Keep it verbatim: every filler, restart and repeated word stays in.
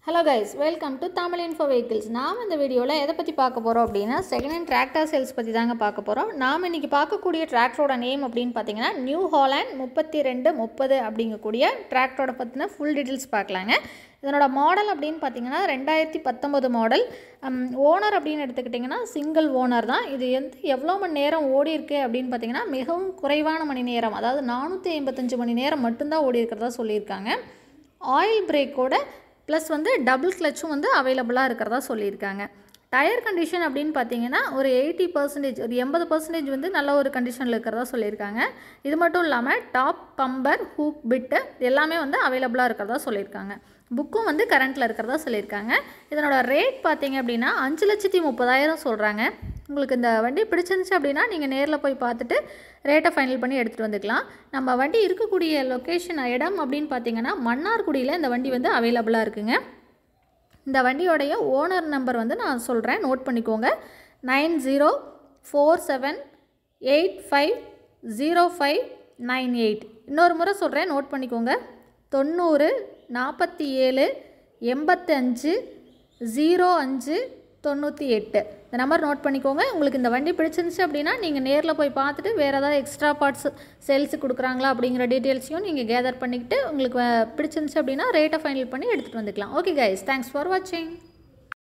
Hello guys, welcome to Tamil Info Vehicles. நாம் இந்த வீடியோல எதை பத்தி பார்க்க போறோம் அப்படினா செகண்ட் ஹேண்ட் டிராக்டர் சேல்ஸ் பத்தி தாங்க பார்க்க போறோம். நாம இன்னைக்கு பார்க்கக்கூடிய டிராக்டரோட நேம் அப்படினு பாத்தீங்கன்னா நியூ ஹாலண்ட் முப்பத்தி ரெண்டு முப்பது அப்படிங்கக்கூடிய டிராக்டரோட பத்தின ஃபுல் டீடைல்ஸ் பார்க்கலாங்க. இதனோட மாடல் அப்படினு பாத்தீங்கன்னா இரண்டாயிரத்து பத்தொன்பது மாடல். ஓனர் அப்படினு எடுத்துக்கிட்டீங்கன்னா சிங்கிள் ஓனர் தான். இது எந்த எவ்வளவு மணி நேரம் ஓடி இருக்கு அப்படினு பாத்தீங்கன்னா மிகவும் குறைவான மணி நேரம், அதாவது நானூற்று ஐம்பத்தைந்து மணி நேரம் மட்டும் தான் ஓடி இருக்கிறதா சொல்லியிருக்காங்க. ஆயில் பிரேக்கோட ப்ளஸ் வந்து டபுள் கிளச்சும் வந்து அவைலபிளாக இருக்கிறதா சொல்லியிருக்காங்க. டயர் கண்டிஷன் அப்படின்னு பார்த்தீங்கன்னா ஒரு எயிட்டி பர்சன்டேஜ் ஒரு எண்பது பர்சன்டேஜ் வந்து நல்ல ஒரு கண்டிஷனில் இருக்கிறதா சொல்லியிருக்காங்க. இது மட்டும் இல்லாமல் டாப் பம்பர் ஹூக் பிட்டு எல்லாமே வந்து அவைலபிளாக இருக்கிறதா சொல்லியிருக்காங்க. புக்கும் வந்து கரண்ட்டில் இருக்கிறதா சொல்லியிருக்காங்க. இதனோட ரேட் பார்த்தீங்க அப்படின்னா அஞ்சு லட்சத்தி முப்பதாயிரம் சொல்கிறாங்க. உங்களுக்கு இந்த வண்டி பிடிச்சிருந்துச்சு அப்படின்னா நீங்கள் நேரில் போய் பார்த்துட்டு ரேட்டை ஃபைனல் பண்ணி எடுத்துகிட்டு வந்துக்கலாம். நம்ம வண்டி இருக்கக்கூடிய லொக்கேஷன் இடம் அப்படின்னு பார்த்தீங்கன்னா மன்னார்குடியில் இந்த வண்டி வந்து அவைலபிளாக இருக்குங்க. இந்த வண்டியோடைய ஓனர் நம்பர் வந்து நான் சொல்கிறேன், நோட் பண்ணிக்கோங்க. Nine zero four seven eight five zero five nine eight. இன்னொரு முறை சொல்கிறேன், நோட் பண்ணிக்கோங்க. தொண்ணூறு நாற்பத்தி ஏழு எண்பத்தஞ்சு ஜீரோ அஞ்சு தொண்ணூற்றி எட்டு. இந்த நம்பர் நோட் பண்ணிக்கோங்க. உங்களுக்கு இந்த வண்டி பிடிச்சிருந்துச்சு அப்படின்னா நீங்கள் நேரில் போய் பார்த்துட்டு வேறு ஏதாவது எக்ஸ்ட்ரா பார்ட்ஸ் சேல்ஸுக்கு கொடுக்குறாங்களா அப்படிங்கிற டீட்டெயில்ஸையும் நீங்கள் கேதர் பண்ணிக்கிட்டு உங்களுக்கு பிடிச்சிருந்துச்சு அப்படின்னா ரேட்டை ஃபைனல் பண்ணி எடுத்துகிட்டு வந்துக்கலாம். ஓகே கைஸ், தேங்க்ஸ் ஃபார் வாட்சிங்.